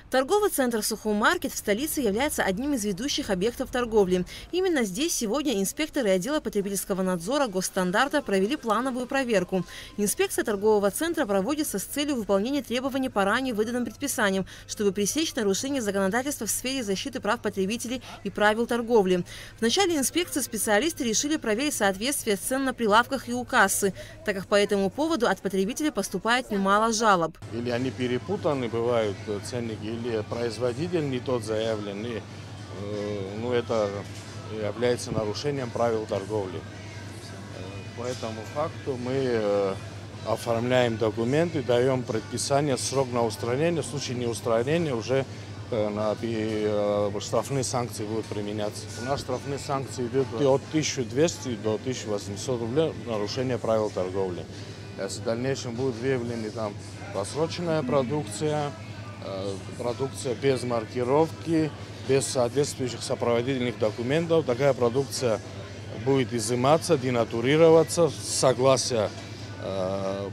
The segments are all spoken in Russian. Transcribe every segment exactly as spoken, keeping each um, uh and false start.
Торговый центр «Сухомаркет» в столице является одним из ведущих объектов торговли. Именно здесь сегодня инспекторы отдела потребительского надзора Госстандарта провели плановую проверку. Инспекция торгового центра проводится с целью выполнения требований по ранее выданным предписаниям, чтобы пресечь нарушение законодательства в сфере защиты прав потребителей и правил торговли. В начале инспекции специалисты решили проверить соответствие цен на прилавках и у кассы, так как по этому поводу от потребителей поступает немало жалоб. Или они перепутаны бывают ценники, или производитель не тот заявленный, ну, это является нарушением правил торговли. По этому факту мы оформляем документы, даем предписание, срок на устранение. В случае неустранения уже на штрафные санкции будут применяться. У нас штрафные санкции идут от тысячи двухсот до тысячи восьмисот рублей нарушение правил торговли. Если в дальнейшем будет выявлена там просроченная продукция, продукция без маркировки, без соответствующих сопроводительных документов, такая продукция будет изыматься, денатурироваться с согласия э,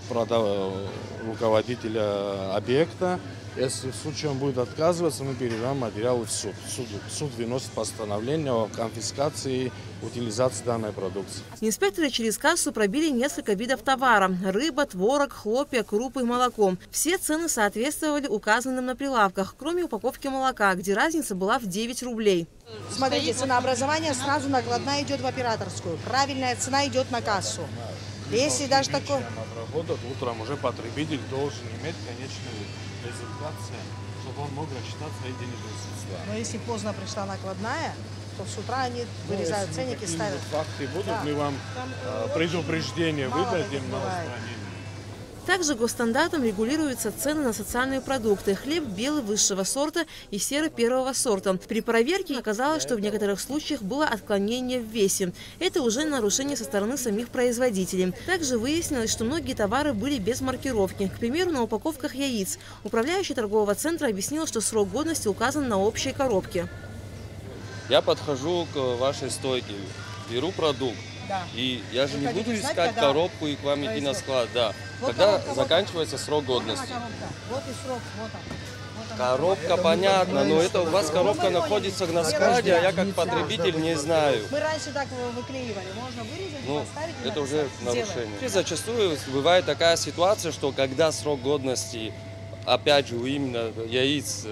руководителя объекта. Если в случае он будет отказываться, мы передаем материалы в суд. Суд, суд выносит постановление о конфискации и утилизации данной продукции. Инспекторы через кассу пробили несколько видов товара – рыба, творог, хлопья, крупы и молоко. Все цены соответствовали указанным на прилавках, кроме упаковки молока, где разница была в девять рублей. Смотрите, ценообразование сразу накладная идет в операторскую. Правильная цена идет на кассу. Если даже такое... Обработать утром уже потребитель должен иметь конечную результацию, чтобы он мог рассчитать свои денежные средства. Но если поздно пришла накладная, то с утра они вырезают ну, ценники и ставят. Факты будут, да. Мы вам э, предупреждение выдадим на устранение. Также госстандартом регулируются цены на социальные продукты – хлеб белый высшего сорта и серый первого сорта. При проверке оказалось, что в некоторых случаях было отклонение в весе. Это уже нарушение со стороны самих производителей. Также выяснилось, что многие товары были без маркировки. К примеру, на упаковках яиц. Управляющий торгового центра объяснил, что срок годности указан на общей коробке. Я подхожу к вашей стойке, беру продукт. Да. И я же Вы не буду искать знать, коробку и к вам идти на склад. Да. Вот когда коробка, заканчивается срок годности. Вот и срок, вот он. Вот он. Коробка, понятно, но это у вас коробка находится на складе, а я как потребитель не знаю. Мы раньше так выклеивали, можно вырезать, ну, поставить. Это уже нарушение. И зачастую бывает такая ситуация, что когда срок годности, опять же, именно яиц,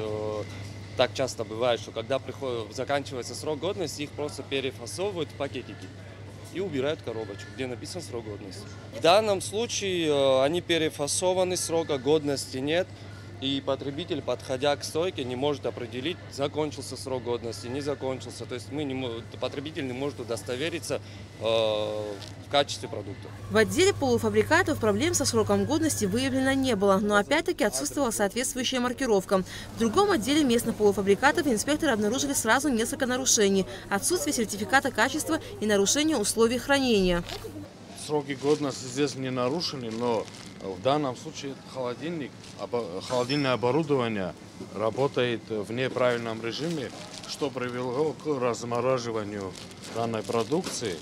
так часто бывает, что когда приходит, заканчивается срок годности, их просто перефасовывают в пакетики и убирают коробочку, где написан срок годности. В данном случае э, они перефасованы, срока годности нет, и потребитель, подходя к стойке, не может определить, закончился срок годности, не закончился. То есть мы не, потребитель не может удостовериться э, в качестве продукта. В отделе полуфабрикатов проблем со сроком годности выявлено не было, но опять-таки отсутствовала соответствующая маркировка. В другом отделе местных полуфабрикатов инспекторы обнаружили сразу несколько нарушений: отсутствие сертификата качества и нарушение условий хранения. Сроки годности здесь не нарушены, но в данном случае холодильник, холодильное оборудование работает в неправильном режиме, что привело к размораживанию данной продукции.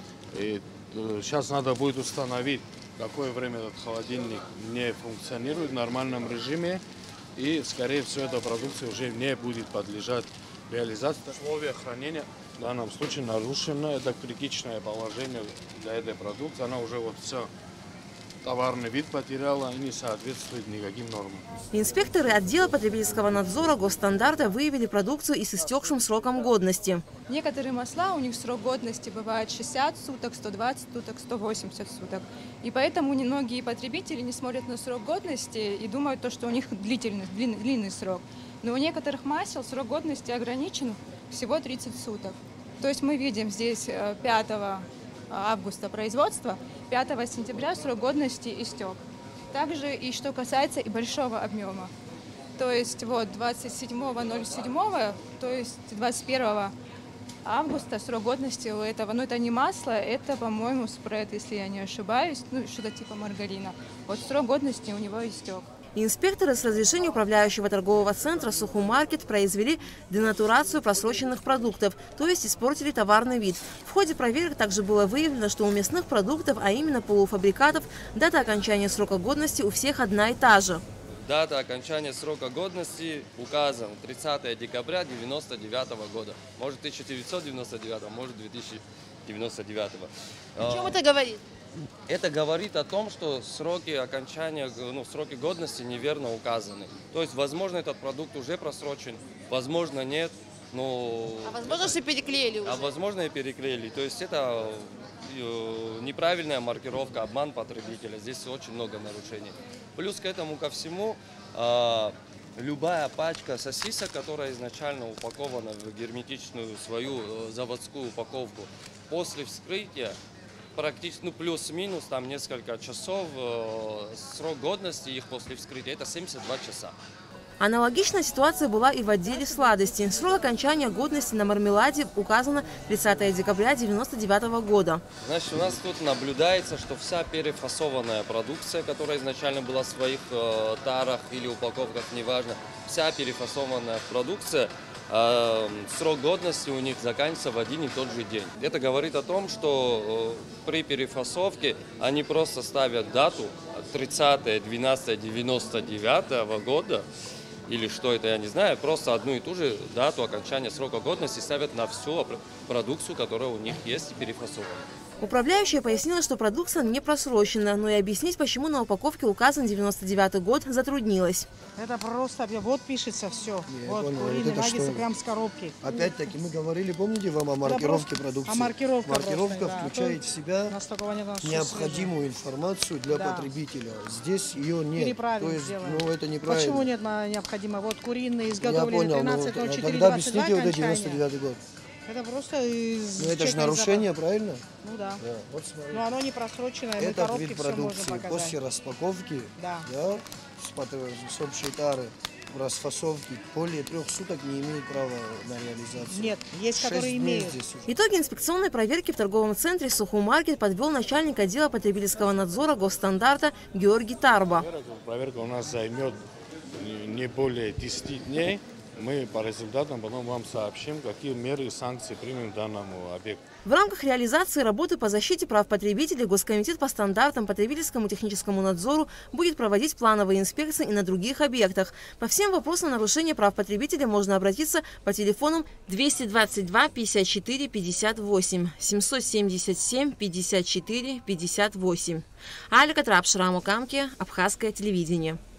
И сейчас надо будет установить, какое время этот холодильник не функционирует в нормальном режиме, и, скорее всего, эта продукция уже не будет подлежать реализации. Условия хранения в данном случае нарушено. Это критичное положение для этой продукции. Она уже вот все, товарный вид потеряла и не соответствует никаким нормам. Инспекторы отдела потребительского надзора Госстандарта выявили продукцию и с истекшим сроком годности. Некоторые масла, у них срок годности бывает шестьдесят суток, сто двадцать суток, сто восемьдесят суток. И поэтому многие потребители не смотрят на срок годности и думают, то, что у них длительный, длинный, длинный срок. Но у некоторых масел срок годности ограничен всего тридцать суток. То есть мы видим здесь пятого августа производства, пятого сентября срок годности истек. Также и что касается и большого объема. То есть вот двадцать седьмого ноль седьмого, то есть двадцать первого августа срок годности у этого, ну это не масло, это, по-моему, спред, если я не ошибаюсь, ну что-то типа маргарина. Вот срок годности у него истек. Инспекторы с разрешения управляющего торгового центра «Сухомаркет» произвели денатурацию просроченных продуктов, то есть испортили товарный вид. В ходе проверок также было выявлено, что у мясных продуктов, а именно полуфабрикатов, дата окончания срока годности у всех одна и та же. дата окончания срока годности указана тридцатое декабря девяносто девятого года. Может тысяча девятьсот девяносто девятого, может две тысячи девяносто девятого. О чем это говорит? Это говорит о том, что сроки окончания, ну, сроки годности неверно указаны. То есть, возможно, этот продукт уже просрочен, возможно, нет. Но... А возможно, что переклеили уже? А возможно, и переклеили. То есть это неправильная маркировка, обман потребителя. Здесь очень много нарушений. Плюс к этому ко всему, любая пачка сосисок, которая изначально упакована в герметичную свою заводскую упаковку, после вскрытия, практически, ну, плюс-минус, там несколько часов, срок годности их после вскрытия, это семьдесят два часа. Аналогичная ситуация была и в отделе сладостей. Срок окончания годности на мармеладе указано тридцатое декабря девяносто девятого года. Значит, у нас тут наблюдается, что вся перефасованная продукция, которая изначально была в своих э, тарах или упаковках, неважно, вся перефасованная продукция, э, срок годности у них заканчивается в один и тот же день. Это говорит о том, что э, при перефасовке они просто ставят дату тридцатое двенадцатое девяносто девятого года, или что это, я не знаю, просто одну и ту же дату окончания срока годности ставят на всю продукцию, которая у них есть, и перефасована. Управляющая пояснила, что продукция не просрочена, но и объяснить, почему на упаковке указан девяносто девятый год, затруднилась. Это просто, вот пишется все. Не, вот понял, куриный вот наггетсы что? прям с коробки. Опять-таки мы говорили, помните вам о маркировке просто... продукции? А маркировка Маркировка просто, да. включает в себя необходимую информацию для да. потребителя. Здесь ее нет. Переправим, То есть, сделаем. ну, это неправильно. Почему нет необходимо? Вот куриные Я изготовлены понял, тринадцатое ноль четыре когда двадцать два объясните вот эти окончания. девяносто девятый год? Это просто из Ну это же нарушение, правильно? Ну да. Да. Вот смотри. Но оно не просроченное, мы Это коробки вид все можем продукции показать. после распаковки, Да. да, с, пот- с общей тары, расфасовки, более трех суток не имеют права на реализацию. Нет, есть, Шесть которые дней имеют. здесь уже. Итоги инспекционной проверки в торговом центре «Сухумаркет» подвел начальник отдела потребительского надзора госстандарта Георгий Тарба. Проверка у нас займет не более десяти дней. Мы по результатам потом вам сообщим, какие меры и санкции примем данному объекту. В рамках реализации работы по защите прав потребителей Госкомитет по стандартам потребительскому техническому надзору будет проводить плановые инспекции и на других объектах. По всем вопросам нарушения прав потребителя можно обратиться по телефонам двести двадцать два пятьдесят четыре пятьдесят восемь, семьсот семьдесят семь пятьдесят четыре пятьдесят восемь. Алика Трапшраму Камки, Абхазское телевидение.